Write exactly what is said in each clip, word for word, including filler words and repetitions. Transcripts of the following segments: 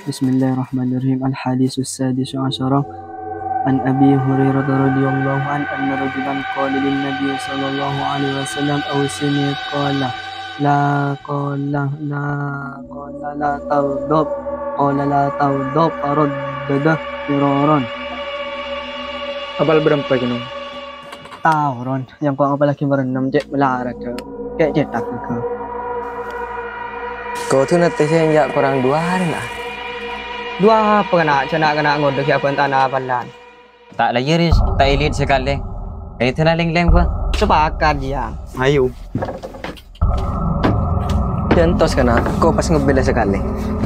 Bismillahirrahmanirrahim. Al-hadis as-sadis asyara an Abi Hurairah radhiyallahu an anna rajulan qala lin nabiy sallallahu alaihi wasallam awsini qala la qala la qala la tawdab qala la tawdab faraddada firaran. Abal berempat kena. Tahu Ron, yang kau apa lagi berenam je melarat ke, kayak cetak ke. Kau tu nanti saya kurang dua hari lah. Dua apa kena, cina kena ngodok ya pun tanah balan. Tak lah Iris, tak elit sekali. Eh itu lah leng-leng pun. Sepakat ya. Ayo. Contos kena, kau pas ngebela sekali.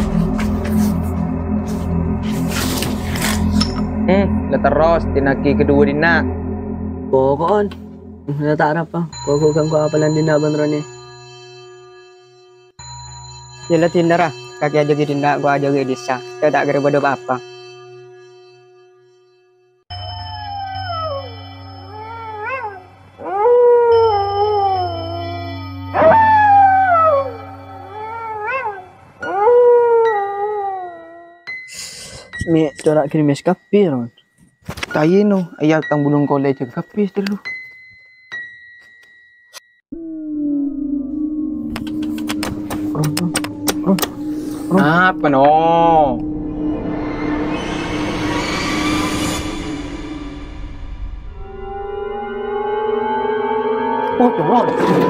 Hmm, lah terus tinaki kedua dina. Pokokon, dah tak apa. Kau kan kau apalan dina bener ni. Yalah tindara, kaki aja gitu tindak, gua aja gitu bisa. Saya tak kira bodoh apa. Mi, corak kirim es kapi, Ron. Tayo no, ayaw tang bulong kolej ke kapis dulu. Ron, Ron, Ron, Ron. Apa no? Oh, Ron.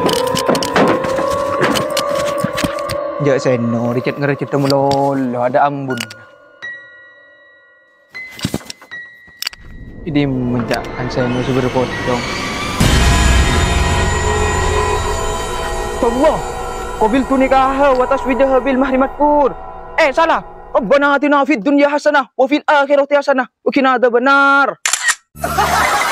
Jak seno, Richard ngerecit temu lolo, ada ambun. Ini menjakkan seno seber potong. Allah, qabil tu nikah wa taswidah bil mahrimat pur. Eh salah. Rabbana atina fid dunya hasanah wa fil akhirati hasanah wa qina adzabannar.